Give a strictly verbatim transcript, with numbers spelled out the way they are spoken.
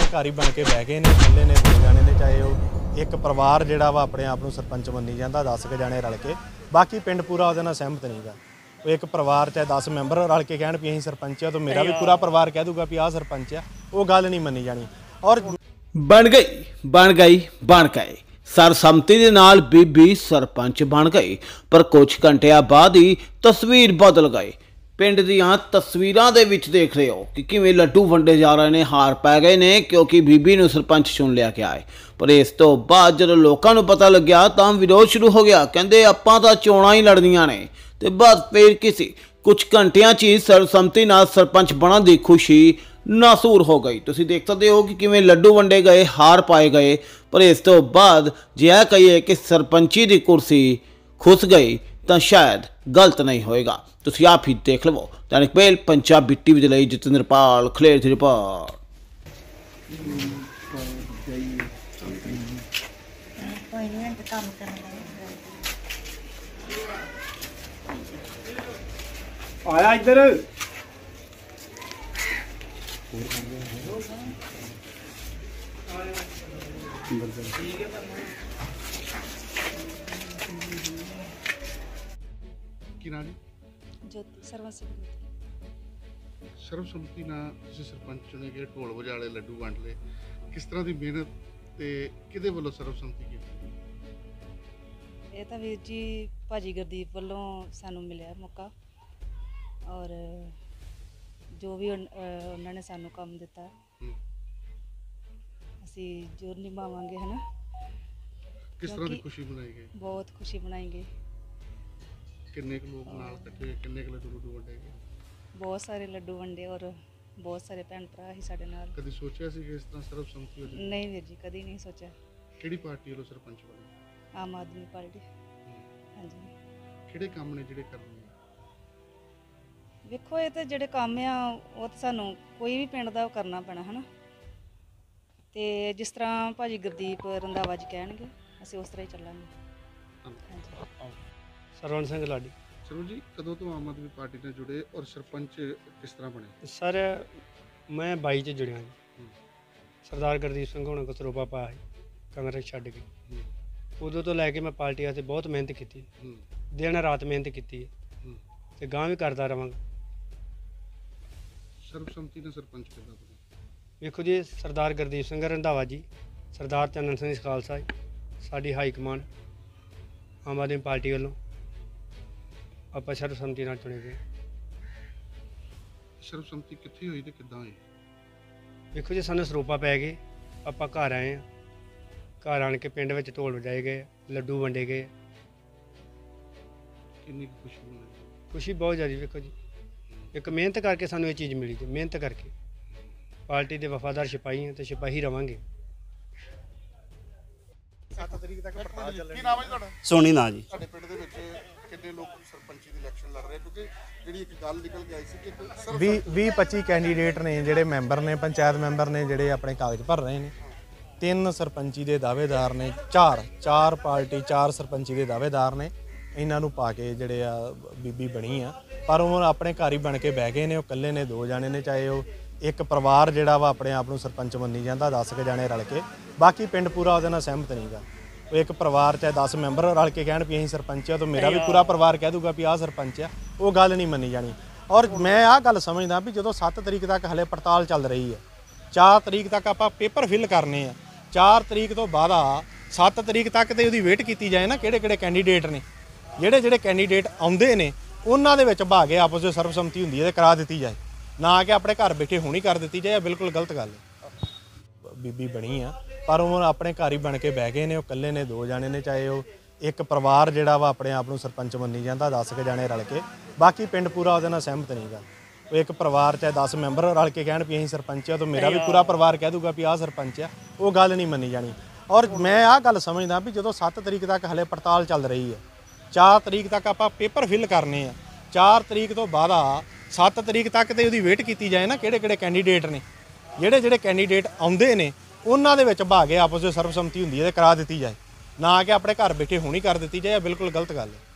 घर ही बन के बह गए ने, इकल्ले ने दो जाने ने, चाहे वो एक परिवार जिहड़ा वा अपने आप नूं सरपंच मन्नी जांदा दस क जाने रल के, बाकी पिंड पूरा उहदे नाल सहमत नहीं गा। एक परिवार चाहे दस मैंबर रल के कहण भी असीं सरपंच आ, तो मेरा भी पूरा परिवार कह दूगा भी आ सरपंच आ, वो गल नहीं मन्नी जानी। और बन गई बन गई बन गए सरसम्मति दे नाल बीबी सरपंच बन गई, पर कुछ घंटिया बाद ही तस्वीर बदल गई। पिंड दीआं तस्वीरां दे विच देख रहे हो कि किवें लड्डू वंडे जा रहे ने, हार पै गए ने क्योंकि बीबी नूं सरपंच चुन लिया गया है। पर इस तो बाद जदों लोकां नूं पता लग्या तां विरोध शुरू हो गया, कहंदे आपां तां चोणां ही लड़नियां ने। ते बस फिर किसी कुछ घंटियां च ही सरसम्मति नाल सरपंच बनन दी खुशी नासूर हो गई। तुसीं देख सकते हो कि किवें लड्डू वंडे गए, हार पाए गए। पर इस तो बाद जे यह कहिए कि सरपंची की कुर्सी खुस गई तो शायद गलत नहीं होएगा। तुसीं आप ही देख लवो। दैनिक मेल पंजाबी टीवी दे लई जतिंद्रपाल खलेर दी रिपोर्ट। आया इधर ਕੀ ਨਾਂ ਜੀ? ज्योति सर्वन सिंह ਸਰਬਸੰਮਤੀ ਨਾਲ ਤੁਸੀਂ ਸਰਪੰਚ ਚੁਣੇ ਗਏ, ਢੋਲ ਵਜਾਲੇ, ਲੱਡੂ ਵੰਡ ਲਏ, ਕਿਸ ਤਰ੍ਹਾਂ ਦੀ ਮਿਹਨਤ ਤੇ ਕਿਹਦੇ ਵੱਲੋਂ ਸਰਬਸੰਮਤੀ ਕੀਤੀ? ਇਹ ਤਾਂ ਵੀਰ ਜੀ ਭਾਜੀ ਗੁਰਦੀਪ ਵੱਲੋਂ ਸਾਨੂੰ ਮਿਲਿਆ ਮੌਕਾ, ਔਰ ਜੋ ਵੀ ਉਨ- ਅਹ ਉਹਨਾਂ ਨੇ ਸਾਨੂੰ ਕੰਮ ਦਿੱਤਾ ਹੂੰ। ਅਸੀਂ ਜ਼ੋਰ ਨਿਭਾਵਾਂਗੇ, ਹੈ ਨਾ। ਕਿਸ ਤਰ੍ਹਾਂ ਦੀ ਕਿਉਂਕਿ ਖੁਸ਼ੀ ਮਨਾਈ ਗਈ? ਬਹੁਤ ਖੁਸ਼ੀ ਮਨਾਏਂਗੇ। ਕਿੰਨੇ ਕੁ ਲੋਕ ਨਾਲ ਇਕੱਠੇ ਹੋਏ, ਕਿੰਨੇ ਕੁ ਲੱਡੂ ਲੱਡੂ ਵੰਡੇ ਗਏ? ਬਹੁਤ ਸਾਰੇ ਲੱਡੂ ਵੰਡੇ ਔਰ ਬਹੁਤ ਸਾਰੇ ਭੈਣ ਭਰਾ ਸੀ ਸਾਡੇ ਨਾਲ। ਕਦੀ ਸੋਚਿਆ ਸੀ ਕਿ ਇਸ ਤਰ੍ਹਾਂ ਸਰਬਸੰਮਤੀ ਹੋ ਜਾਵੇ? ਨਹੀਂ ਵੀਰ ਜੀ, ਕਦੀ ਨਹੀਂ ਸੋਚਿਆ। ਕਿਹੜੀ ਪਾਰਟੀ ਵੱਲੋਂ ਸਰਪੰਚ ਬਣੇ? ਆਮ ਆਦਮੀ ਪਾਰਟੀ। ਹੂੰ। ਹਾਂਜੀ, ਕਿਹੜੇ ਕੰਮ ਨੇ ਜਿਹੜੇ ਕਰਨੇ ਆ? ਵੇਖੋ ਇਹ ਤਾਂ ਜਿਹੜੇ ਕੰਮ ਆ ਉਹ ਤਾਂ ਸਾਨੂੰ ਕੋਈ ਵੀ ਪਿੰਡ ਦਾ ਉਹ ਕਰਨਾ ਪੈਣਾ, ਹੈ ਨਾ। ਤੇ ਜਿਸ ਤਰ੍ਹਾਂ ਭਾਜੀ ਗੁਰਦੀਪ ਰੰਧਾਵਾ ਜੀ ਕਹਿਣਗੇ ਅਸੀਂ ਉਸ ਤਰ੍ਹਾਂ ਹੀ ਚੱਲਾਂਗੇ। ਹਾਂਜੀ। ਸਰਵਣ ਸਿੰਘ ਲਾਡੀ। ਸਰਵਣ ਜੀ, ਕਦੋਂ ਤੋਂ ਆਮ ਆਦਮੀ ਪਾਰਟੀ ਨਾਲ ਜੁੜੇ ਔਰ ਸਰਪੰਚ ਕਿਸ ਤਰ੍ਹਾਂ ਬਣੇ? ਸਰ ਮੈਂ ਬਾਈ ਚ ਜੁੜਿਆ ਜੀ। ਹੂੰ। ਸਰਦਾਰ ਗੁਰਦੀਪ ਸਿੰਘ ਹੋਣਾ ਕੋ ਸਰੋਪਾ ਪਾਇਆ ਸੀ ਕਾਂਗਰਸ ਛੱਡ ਕੇ। ਹੂੰ। ਉਦੋਂ ਤੋਂ ਲੈ ਕੇ ਮੈਂ ਪਾਰਟੀ ਵਾਸਤੇ ਬਹੁਤ ਮਿਹਨਤ ਕੀਤੀ, ਹੂੰ। ਦਿਨ ਰਾਤ ਮਿਹਨਤ ਕੀਤੀ ਹੈ ਹੂੰ। ਤੇ ਗਾਂ ਵੀ ਕਰਦਾ ਰਵਾਂਗਾ। ਸਰਬਸੰਮਤੀ ਨਾਲ ਸਰਪੰਚ ਕਿੱਦਾਂ ਬਣੇ? ਵੇਖੋ ਜੀ, ਸਰਦਾਰ ਗੁਰਦੀਪ ਸਿੰਘ ਰੰਧਾਵਾ ਜੀ, ਸਰਦਾਰ ਚੰਨਨ ਸਿੰਘ ਖਾਲਸਾ ਜੀ, ਸਾਡੀ high command Aam Aadmi Party ਵੱਲੋਂ ਆਪਾਂ ਸਰਬਸੰਮਤੀ ਨਾਲ ਚੁਣੇ ਗਏ। ਸਰਬਸੰਮਤੀ ਕਿੱਥੇ ਹੋਈ ਤੇ ਕਿੱਦਾਂ ਹੋਈ? ਵੇਖੋ ਜੀ, ਸਾਨੂੰ ਸਰੋਪਾ ਪੈ ਗਏ, ਆਪਾਂ ਘਰ ਆਏ ਹਾਂ। ਘਰ ਆਣ ਕੇ ਪਿੰਡ ਵਿੱਚ ਢੋਲ ਵਜਾਏ ਗਏ, ਲੱਡੂ ਵੰਡੇ ਗਏ। ਕਿੰਨੀ ਕੁ ਖੁਸ਼ੀ ਮਨਾਈ? ਖੁਸ਼ੀ ਬਹੁਤ ਜ਼ਿਆਦਾ। ਵੇਖੋ ਜੀ, ਇੱਕ ਮਿਹਨਤ ਕਰਕੇ ਸਾਨੂੰ ਇਹ ਚੀਜ਼ ਮਿਲੀ ਜੀ। ਮਿਹਨਤ ਕਰਕੇ ਪਾਰਟੀ ਦੇ ਵਫਾਦਾਰ ਸਿਪਾਹੀ ਹਾਂ ਤੇ ਸਿਪਾਹੀ ਰਵਾਂਗੇ। ਸੱਤ ਤਰੀਕ ਤੱਕ ਪੜਤਾਲ ਚੱਲਣੀ। ਕੀ ਨਾਮ ਹੈ ਤੁਹਾਡਾ? ਸੋਨੀ ਨਾਂ ਜੀ। ਸਾਡੇ ਪਿੰਡ ਦੇ ਵਿੱਚ ਕਿੰਨੇ ਲੋਕ ਸਰਪੰਚੀ ਦੀ ਇਲੈਕਸ਼ਨ ਲੜ ਰਹੇ? ਕਿਉਂਕਿ ਜਿਹੜੀ ਇੱਕ ਗੱਲ ਨਿਕਲ ਕੇ ਆਈ ਸੀ ਕਿ ਸਰਬ- ਵੀਹ ਵੀਹ ਪੱਚੀ ਕੈਂਡੀਡੇਟ ਨੇ ਜਿਹੜੇ ਮੈਂਬਰ ਨੇ, ਪੰਚਾਇਤ ਮੈਂਬਰ ਨੇ ਜਿਹੜੇ ਆਪਣੇ ਕਾਗਜ਼ ਭਰ ਰਹੇ ਨੇ। ਤਿੰਨ ਸਰਪੰਚੀ ਦੇ ਦਾਅਵੇਦਾਰ ਨੇ, ਚਾਰ ਚਾਰ ਪਾਰਟੀ ਚਾਰ ਸਰਪੰਚੀ ਦੇ ਦਾਅਵੇਦਾਰ ਨੇ। ਇਹਨਾਂ ਨੂੰ ਪਾ ਕੇ ਜਿਹੜੇ ਆ ਬੀਬੀ ਬਣੀ ਆ, ਪਰ ਉਹ ਆਪਣੇ ਘਰ ਹੀ ਬਣ ਕੇ ਬਹਿ ਗਏ ਨੇ। ਉਹ ਇਕੱਲੇ ਨੇ ਦੋ ਜਾਣੇ ਨੇ, ਚਾਹੇ ਉਹ ਇੱਕ ਪਰਿਵਾਰ ਜਿਹੜਾ ਵਾ ਆਪਣੇ ਆਪ ਨੂੰ ਸਰਪੰਚ ਮੰਨੀ ਜਾਂਦਾ ਦਸ ਕ ਜਾਣੇ ਰਲ ਕੇ, ਬਾਕੀ ਪਿੰਡ ਪੂਰਾ ਉਹਦੇ ਨਾਲ ਸਹਿਮਤ ਨਹੀਂ ਗਾ। ਉਹ ਇੱਕ ਪਰਿਵਾਰ ਚਾਹੇ ਦਸ ਮੈਂਬਰ ਰਲ ਕੇ ਕਹਿਣ ਵੀ ਅਸੀਂ ਸਰਪੰਚ ਆ, ਤਾਂ ਮੇਰਾ ਵੀ ਪੂਰਾ ਪਰਿਵਾਰ ਕਹਿ ਦੂਗਾ ਵੀ ਆਹ ਸਰਪੰਚ ਆ, ਉਹ ਗੱਲ ਨਹੀਂ ਮੰਨੀ ਜਾਣੀ। ਔਰ ਮੈਂ ਆਹ ਗੱਲ ਸਮਝਦਾ ਵੀ ਜਦੋਂ ਸੱਤ ਤਰੀਕ ਤੱਕ ਹਲੇ ਪੜਤਾਲ ਚੱਲ ਰਹੀ ਹੈ, ਚਾਰ ਤਰੀਕ ਤੱਕ ਆਪਾਂ ਪੇਪਰ ਫਿਲ ਕਰਨੇ ਆ, ਚਾਰ ਤਰੀਕ ਤੋਂ ਬਾਅਦ ਆ ਸੱਤ ਤਰੀਕ ਤੱਕ ਤੇ ਉਹਦੀ ਵੇਟ ਕੀਤੀ ਜਾਏ ਨਾ, ਕਿਹੜੇ ਕਿਹੜੇ ਕੈਂਡੀਡੇਟ ਨੇ, ਜਿਹੜੇ ਜਿਹੜੇ ਕੈਂਡੀਡੇਟ ਆਉਂਦੇ ਨੇ ਉਹਨਾਂ ਦੇ ਵਿੱਚ ਭਾਗੇ ਆਪਸ ਵਿੱਚ ਸਰਬਸੰਮਤੀ ਹੁੰਦੀ ਹੈ ਤੇ ਕਰਾ ਦਿੱਤੀ ਜਾਏ, ਨਾ ਕਿ ਆਪਣੇ ਘਰ ਬੈਠੇ ਹੁਣੀ ਕਰ ਦਿੱਤੀ ਜਾਏ। ਬਿਲਕੁਲ ਗਲਤ ਗੱਲ ਹੈ। ਬੀਬੀ ਬਣੀ ਆ, ਪਰ ਉਹ ਆਪਣੇ ਘਰ ਹੀ ਬਣ ਕੇ ਬਹਿ ਗਏ ਨੇ। ਉਹ ਇਕੱਲੇ ਨੇ ਦੋ ਜਾਣੇ ਨੇ, ਚਾਹੇ ਉਹ ਇੱਕ ਪਰਿਵਾਰ ਜਿਹੜਾ ਵਾ ਆਪਣੇ ਆਪ ਨੂੰ ਸਰਪੰਚ ਮੰਨੀ ਜਾਂਦਾ ਦਸ ਕ ਜਾਣੇ ਰਲ ਕੇ, ਬਾਕੀ ਪਿੰਡ ਪੂਰਾ ਉਹਦੇ ਨਾਲ ਸਹਿਮਤ ਨਹੀਂ ਗਾ। ਉਹ ਇੱਕ ਪਰਿਵਾਰ ਚਾਹੇ ਦਸ ਮੈਂਬਰ ਰਲ ਕੇ ਕਹਿਣ ਵੀ ਅਸੀਂ ਸਰਪੰਚ ਆ, ਤਾਂ ਮੇਰਾ ਵੀ ਪੂਰਾ ਪਰਿਵਾਰ ਕਹਿ ਦੂਗਾ ਵੀ ਆਹ ਸਰਪੰਚ ਆ, ਉਹ ਗੱਲ ਨਹੀਂ ਮੰਨੀ ਜਾਣੀ। ਔਰ ਮੈਂ ਆਹ ਗੱਲ ਸਮਝਦਾ ਵੀ ਜਦੋਂ ਸੱਤ ਤਰੀਕ ਤੱਕ ਹਲੇ ਪੜਤਾਲ ਚੱਲ ਰਹੀ ਹੈ, ਚਾਰ ਤਰੀਕ ਤੱਕ ਆਪਾਂ ਪੇਪਰ ਫਿਲ ਕਰਨੇ ਆ, ਚਾਰ ਤਰੀਕ ਤੋਂ ਬਾਅਦ ਆ ਸੱਤ ਤਰੀਕ ਤੱਕ ਤੇ ਉਹਦੀ ਵੇਟ ਕੀਤੀ ਜਾਏ ਨਾ, ਕਿਹੜੇ ਕਿਹੜੇ ਕੈਂਡੀਡੇਟ ਨੇ, ਜਿਹੜੇ ਜਿਹੜੇ ਕੈਂਡੀਡੇਟ ਆਉਂਦੇ ਨੇ ਉਹਨਾਂ ਦੇ ਵਿੱਚ ਭਾਗੇ ਆਪਸ ਵਿੱਚ ਸਰਬਸੰਮਤੀ ਹੁੰਦੀ ਹੈ ਤੇ ਕਰਾ ਦਿੱਤੀ ਜਾਏ, ਨਾ ਕਿ ਆਪਣੇ ਘਰ ਬੈਠੇ ਹੁਣੀ ਕਰ ਦਿੱਤੀ ਜਾਏ। ਬਿਲਕੁਲ ਗਲਤ ਗੱਲ ਹੈ।